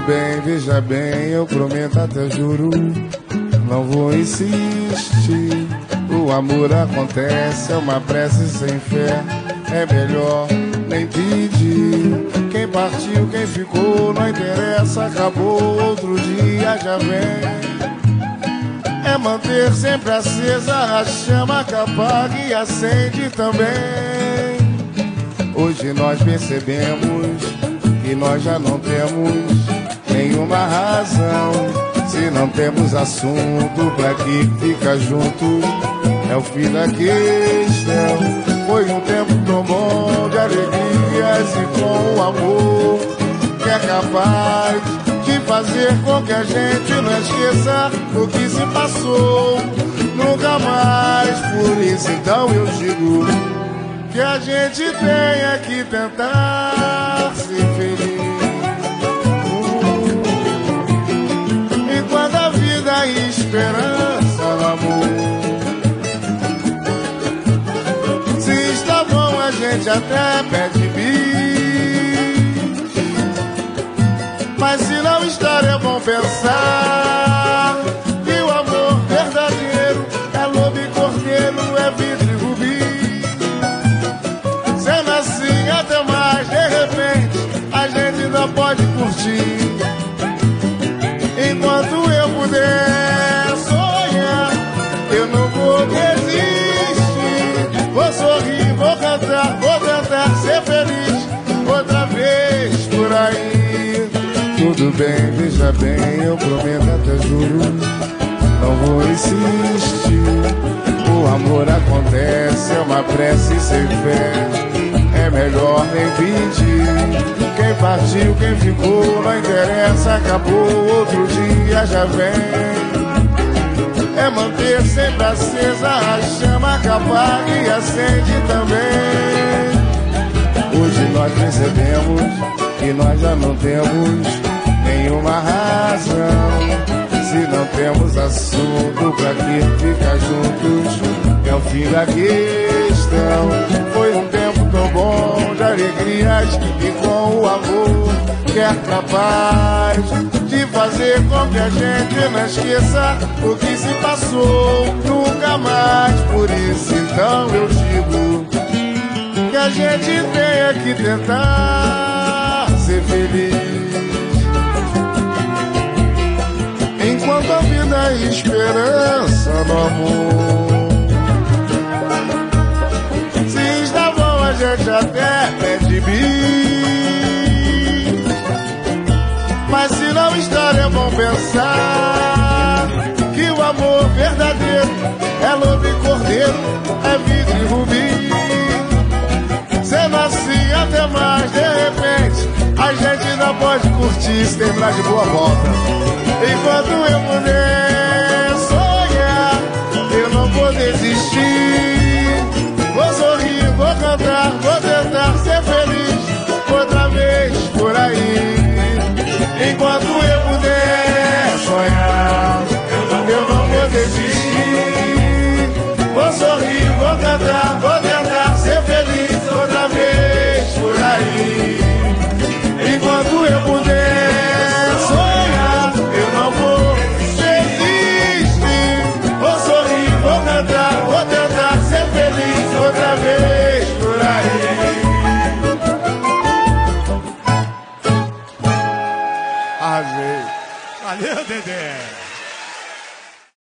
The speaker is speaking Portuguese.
bem, veja bem, eu prometo até juro, não vou insistir. O amor acontece, é uma prece sem fé, é melhor nem pedir. Quem partiu, quem ficou, não interessa, acabou, outro dia já vem. É manter sempre acesa a chama que apaga e acende também. Hoje nós percebemos que nós já não temos nenhuma razão. Se não temos assunto pra que fica junto, é o fim da questão. Foi um tempo tão bom de alegrias e com o amor que é capaz de fazer com que a gente não esqueça o que se passou nunca mais. Por isso então eu digo que a gente tenha que tentar ser feliz. Enquanto a vida e esperança no amor. Se está bom a gente até pede bis, mas se não estar é bom pensar que o amor verdadeiro é lobo e cordeiro, é vidro e rubi. Sendo assim até mais, de repente a gente ainda pode curtir. Enquanto eu puder sonhar, eu não vou desistir. Vou sorrir, vou cantar, vou tentar ser feliz outra vez por aí. Tudo bem, veja bem, eu prometo até juro, não vou insistir. O amor acontece, é uma prece sem fé, é melhor nem pedir. Quem partiu, quem ficou, não interessa, acabou, outro dia já vem. É manter sempre acesa a chama que apaga e acende também. Hoje nós percebemos que nós já não temos nenhuma razão. Se não temos assunto pra que ficar juntos, é o fim da questão. Foi um tempo tão bom de alegrias e com o amor que é capaz de fazer com que a gente não esqueça o que se passou nunca mais. Por isso então eu digo que a gente tenha que tentar ser feliz. Enquanto a vida e esperança no amor. Se está bom a gente até pede bis, mas se não estar é bom pensar que o amor verdadeiro é lobo e cordeiro, é vidro e rubi. Sendo assim até mais, de repente a gente ainda pode curtir, se terminar de boa volta. Enquanto eu puder sonhar, eu não vou desistir. Vou sorrir, vou cantar, vou tentar ser feliz outra vez por aí. Enquanto eu puder sonhar, eu não vou desistir. Vou sorrir, vou cantar, vou tentar ser feliz outra vez por aí. Enquanto eu puder sonhar, eu não vou desistir. Vou sorrir, vou cantar, vou tentar ser feliz outra vez por aí. Arrasei. Valeu, Dedé.